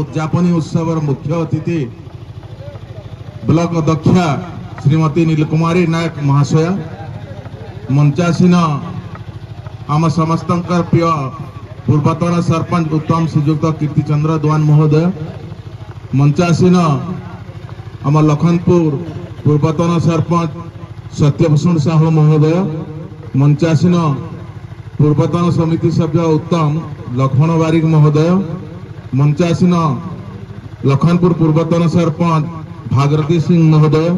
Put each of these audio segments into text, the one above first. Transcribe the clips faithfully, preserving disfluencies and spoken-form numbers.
उद्यापनी उत्सव मुख्य अतिथि ब्लॉक अध्यक्षा श्रीमती नीलकुमारी नायक महाशया, मंचासीन आम समस्त प्रिय पूर्वतन सरपंच उत्तम श्रीजुक्त कीर्तिचंद्र द्वान महोदय, मंचासीन आम लखनपुर पूर्वतन सरपंच सत्यभूषण साहू महोदय, मंचासीन पूर्वतन समिति सभ्य उत्तम लक्ष्मण बारिक महोदय, मंचासीन लखनपुर पूर्वतन सरपंच भागरती सिंह महोदय,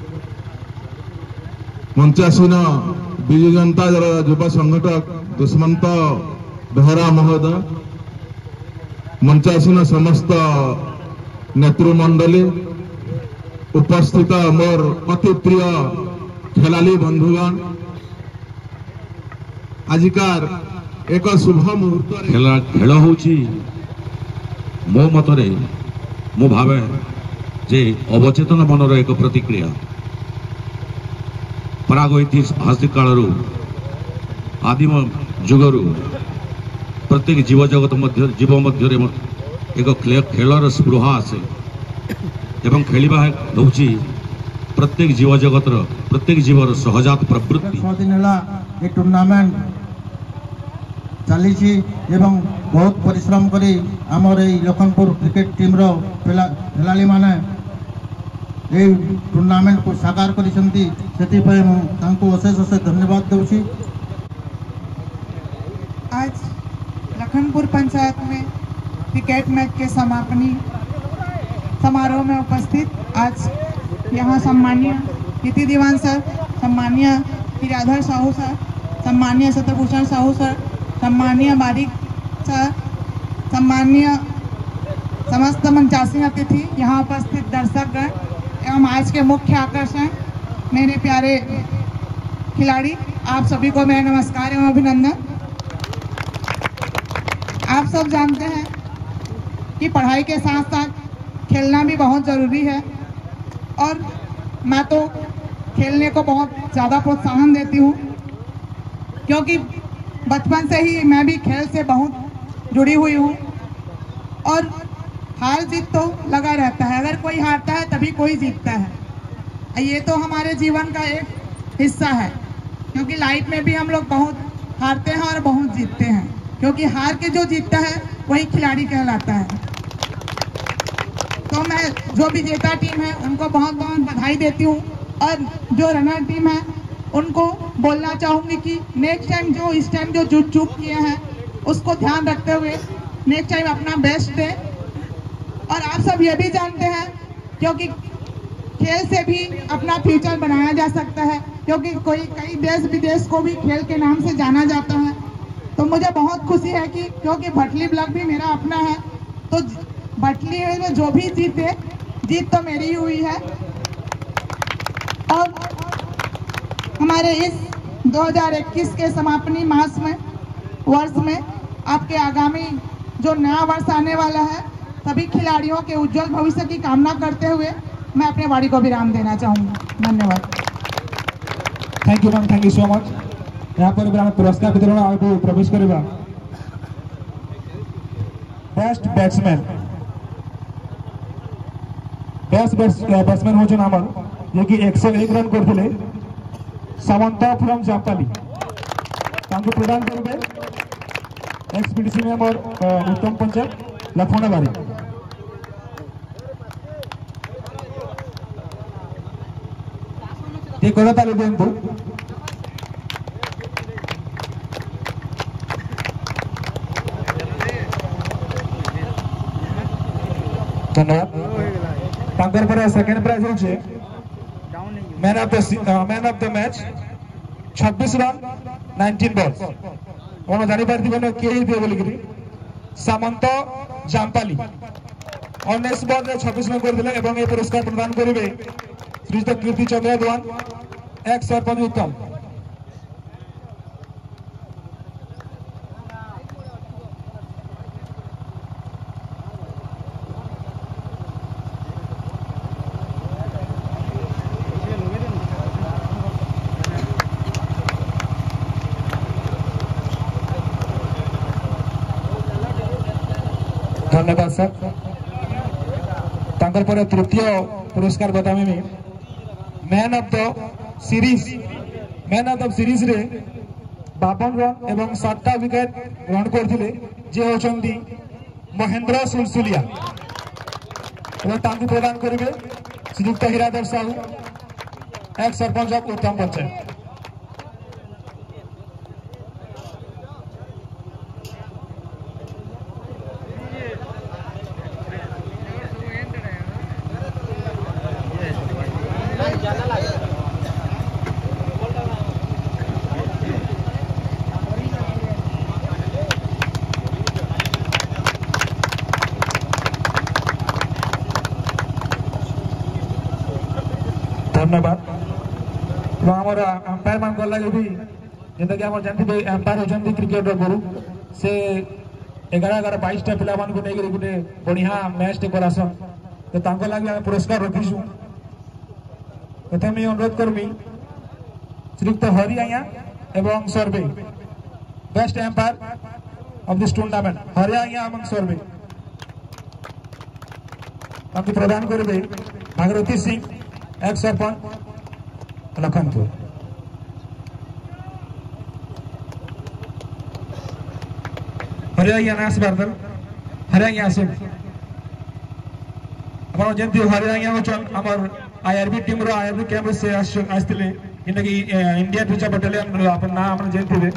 मंचासीन विजु जनता दल युवा संगठक दुष्मंत बेहरा महोदय, मंचासीन समस्त नेतृमंडली, उपस्थित मोर अति प्रिय खेलाली बंधुगण, आजिकार एक शुभ मुहूर्त खेल होची मो मतरे मु भावे जे अवचेतन मनर एक प्रतिक्रिया प्रागैतिहासिक कालरू आदिम जुगरू प्रत्येक जीव जगत मध्य जीव मध्य एक खेलर स्पृहा आसे एवं खेलिबा होची प्रत्येक जीव जगतर प्रत्येक जीवर सहजात प्रवृत्ति। छह दिन हला ए टूर्नामेंट चली एवं बहुत परिश्रम करी आमर ए लखनपुर क्रिकेट टीम रो खेलाड़ी माने ए टूर्नामेंट को साकार करिसंती, सेति पय मु तांको अशेष अशेष धन्यवाद दउची। आज लखनपुर पंचायत में क्रिकेट मैच के समापनी समारोह में उपस्थित आज यहाँ सम्मानीय कीर्ति दीवान सर, सम्मानीय हीराधर साहू सर, सम्मानीय सत्यभूषण साहू सर, सम्मानीय बारिक सर, सम्मानीय समस्त मंचासीन अतिथि, यहाँ उपस्थित दर्शकगण एवं आज के मुख्य आकर्षण मेरे प्यारे खिलाड़ी, आप सभी को मेरा नमस्कार एवं अभिनंदन। आप सब जानते हैं कि पढ़ाई के साथ साथ खेलना भी बहुत ज़रूरी है और मैं तो खेलने को बहुत ज़्यादा प्रोत्साहन देती हूँ, क्योंकि बचपन से ही मैं भी खेल से बहुत जुड़ी हुई हूँ और हार जीत तो लगा रहता है। अगर कोई हारता है तभी कोई जीतता है, ये तो हमारे जीवन का एक हिस्सा है, क्योंकि लाइफ में भी हम लोग बहुत हारते हैं और बहुत जीतते हैं, क्योंकि हार के जो जीतता है वही खिलाड़ी कहलाता है। तो मैं जो विजेता टीम है उनको बहुत बहुत बधाई देती हूँ और जो रनर टीम है उनको बोलना चाहूँगी कि नेक्स्ट टाइम जो इस टाइम जो चूक चूक किए हैं उसको ध्यान रखते हुए नेक्स्ट टाइम अपना बेस्ट दें। और आप सब ये भी जानते हैं क्योंकि खेल से भी अपना फ्यूचर बनाया जा सकता है, क्योंकि कोई कई देश विदेश को भी खेल के नाम से जाना जाता है। तो मुझे बहुत खुशी है कि क्योंकि भटली ब्लॉक भी मेरा अपना है, तो भटली में जो भी जीते जीत तो मेरी ही हुई है। और हमारे इस दो हज़ार इक्कीस के समापनी मास में वर्ष में आपके आगामी जो नया वर्ष आने वाला है, सभी खिलाड़ियों के उज्जवल भविष्य की कामना करते हुए मैं अपने वाणी को विराम देना चाहूँगी। धन्यवाद। Thank you ma'am, thank you so much. यहाँ पर भी पुरस्कार वितरण आगे प्रवेश करिबा। बेस्ट बैट्समैन बेस्ट बैट्समैन हो आमर ये कि एक सौ एक रन करथिले सामंत फ्रॉम जामपाली, तांको प्रदान करिबे एक्सपीडीसी मेंबर उत्तम पंचायत लखनऊ बारी। ये कोड़ा ताली देंतु। धन्यवाद। तांकर पर सेकंड प्राइज होचे man of the man of the match छब्बीस रन उन्नीस बॉल्स और जानि पारथिबे के ही दिए बोली सामंत जामपाली उन्नीस बॉल रे छब्बीस रन कर दिले एवं ए पुरस्कार प्रदान करिवे श्रीजुक्त कीर्तिचंद्र द्वान एक सरपंच उत्तम। धन्यवाद सर। तांकर पर तृतीय पुरस्कार बतामी में man of the series man of the series रे बावन रन एवं सातटा विकेट ग्रहण करथिले जे होचंदी महेंद्र सुलसुलिया एवं तांकु प्रदान करिवे श्रीयुक्त हीराधर साहू एक सरपंच ऑफ उत्तम पंचायत। धन्यवाद। आमर अंपायर मान लगे भी जेनता कि आम जानते अंपायर होती क्रिकेट गुरु से एगार एगार बाईस टा पिला मान गोटे बढ़िया मैच टे करासन तो लगे आम पुरस्कार रखीचु। प्रथम अनुरोध करमी श्रीयुक्त हरि आज्ञा एवं सर्वे best umpire of this tournament Hari आज्ञा एवं सर्वे प्रदान करेंगे भागीरथी सिंह एक सरपंच लखनपुर। हरियाणा नास बारदल हरियाणा आसे आपण जेंती हरियाणा होचन हमर आईआरबी टीम रो आईआरबी कैंप से आस्तिले इनकी इंडिया पूजा बटालियन अपन ना आपण जेंती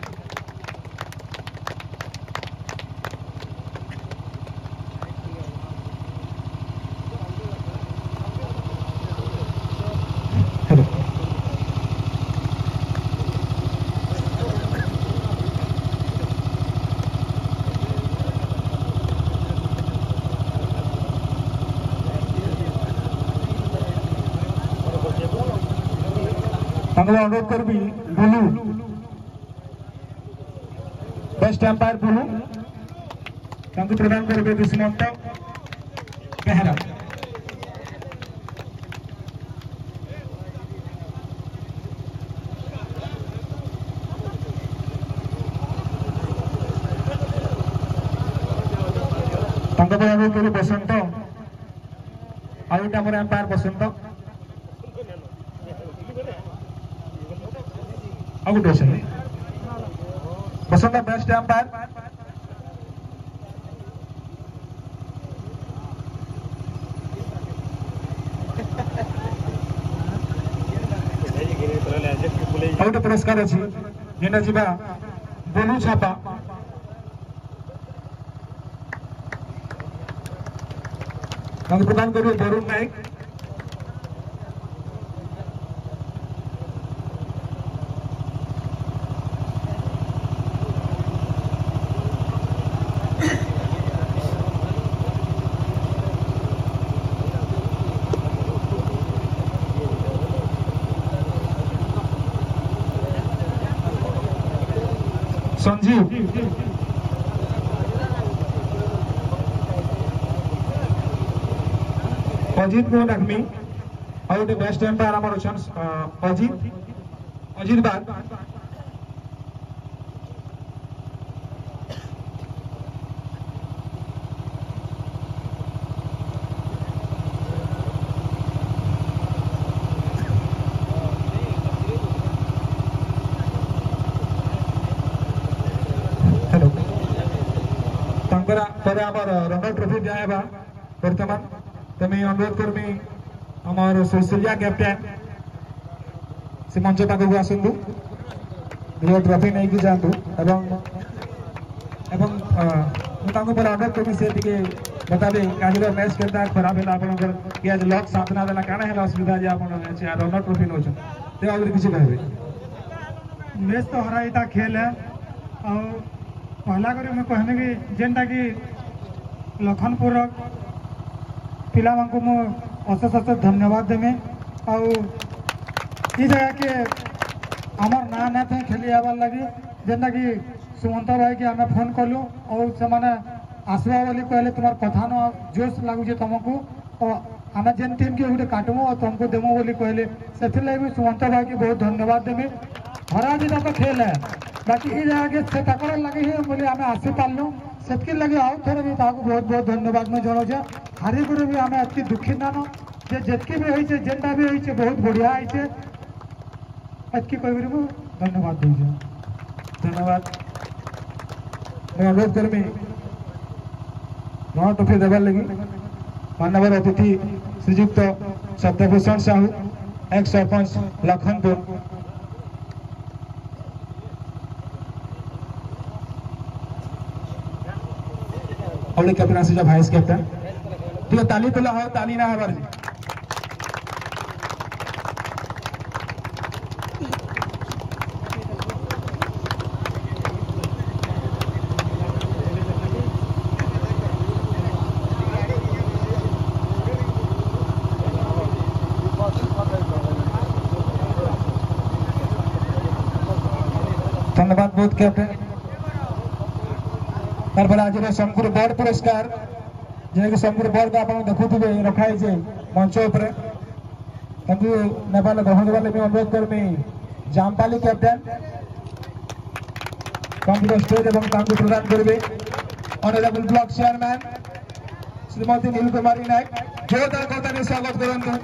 अनुरोध कर भी बुलू बेस्ट एम्पायर बुलू प्रदान करेंगे दुष्मंत बेहरा। अनुरोध करी Basant out umpire Basant out Basant best umpire out पुरस्कार अच्छी जेना जीवा बोलू छापा प्रदान करिए वरुण नायक। संजीव अजित मोहन अग्नि और गोटे बेस्ट एम्पायर आम अजित अजित बाग रनर ट्रॉफी दिया बर्तमान तो मैं अनुरोध करमी आम सुलसुलिया कैप्टेन से मंच पाखक आसतु ट्रॉफी नहीं कि जातु एवं एवं मुझे अनुरोध करी से बताबे आज मैच के खराब है आपंकर कि आज लक साथ ना देला काना है असुविधा जे आपन रनर ट्रॉफी नौ ते आगे किसी कहबे मैच तो हराईटा खेल है और पहला करी मैं कहने कि जेनटा कि लखनपुर पिला को मु अशेष अशेष धन्यवाद देमे और ये जगह के आमर ना ना थे खेली आवार लगी जेनटा कि सुमंत भाई कि आम फोन कलु और से आसवा बोली कहले तुम कथा न जोश लगुचे तुमको और आम जेन टीम के गोटे काटमु और तुमको देमु बोली कहले से सुमंत भाई की बहुत धन्यवाद देमे। हरा दिन तो खेल है बाकी ये जगह से तक लगे बोले आम आसी पार्लु से लगे आउ थे भी बहुत बहुत धन्यवाद मैं जनाऊँ। हारी कर भी आम एति दुखी नान जे जितकी भी होइछे जेनटा भी होइछे बहुत बढ़िया होइछे एतकी कह धन्यवाद दे धन्यवाद मैं अनुरोध करमी नौ ट्रॉफी देवार लगी माननीय अतिथि श्रीजुक्त शब्दभूषण साहू एक्स सरपंच लखनपुर और कैप्टन आसी भाइस कैप्टन ठीक है ताली तो हो ताली ना हमारे धन्यवाद बहुत कैप्टन तार आज सोमपुर बोर्ड पुरस्कार जे सोमपुर बोर्ड का आप देखुवे रखाई मंच उपर नेपाल ग्रहण देवा लगे अनुरोध करमी जामपाली कैप्टन कंप्यूटर स्टेज और प्रदान करेंगे honourable block chairman Shrimati Neel Kumari Nayak जोरदार कहता स्वागत करूँ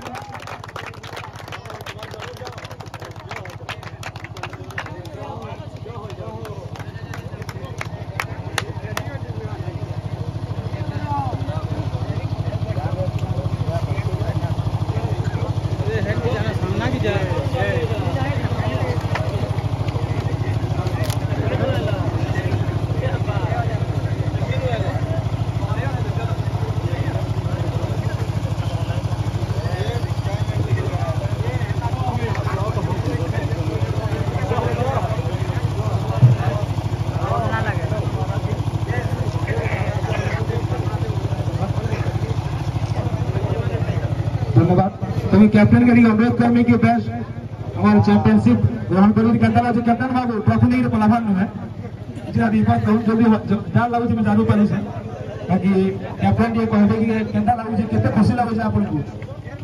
धन्यवाद तो कैप्टन करी अनुरोध करने की बेस्ट हमारे चैंपियनशिप ग्रहण करी कैप्टन आज कैप्टन बाबू ट्रॉफी नहीं पलाभान है जे विपद कहूं जल्दी जान लागू छै जानु पानी से बाकी कैप्टन ये कहबे कि केंता लागू छै केते खुशी लागै छै आपन को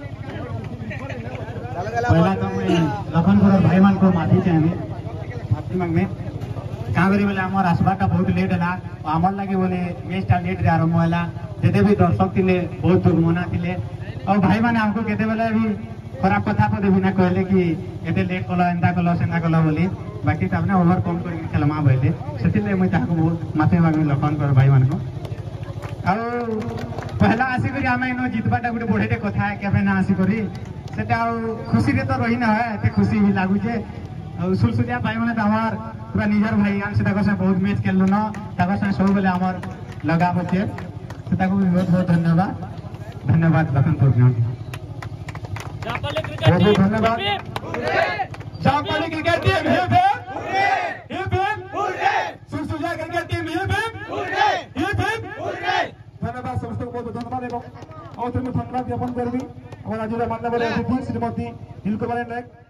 पहला तो मैं लखनपुर भाई मान को माफी चाहिए माफी मांगने कहाँ करी बोले आमर आसबाटा बहुत लेट है आमर लगे बोले मैचटा लेट रे आरंभ होला जेते भी दर्शक थिले बहुत दुर्मना थिले और भाई माने हमको केते बेले भी खराब कथा पदे भी ना कहले कि एते लेट कलो एंता कलो सेंता कलो बोली बाकी सबने ओवरकम कर खेलमा भइले सेतिले मैं ताको बहुत माफी मांगनी लखनपुर भाई मान को और पहला आसी करी आमे नो जितबाटा गुटे बढेटे कथा है केबे ना आसी करी सेटा खुशी रे तो रही ना है एते खुशी भी लागु छे और सुलसुलिया भाई माने त हमार पूरा निजर भाई आन से ताको से बहुत मैच खेललो न ताको से सब बेले हमार लगाव छे ताको बहुत बहुत धन्यवाद धन्यवाद लखनपुर ग्राउंड बहुत बहुत धन्यवाद Jampali cricket team hip hip hip hip Sulsuliya cricket team hip hip hip hip धन्यवाद समस्त को बहुत धन्यवाद एवं और धन्यवाद ज्ञापन करबी और आज माननीय अतिथि श्रीमती नील कुमारी नायक।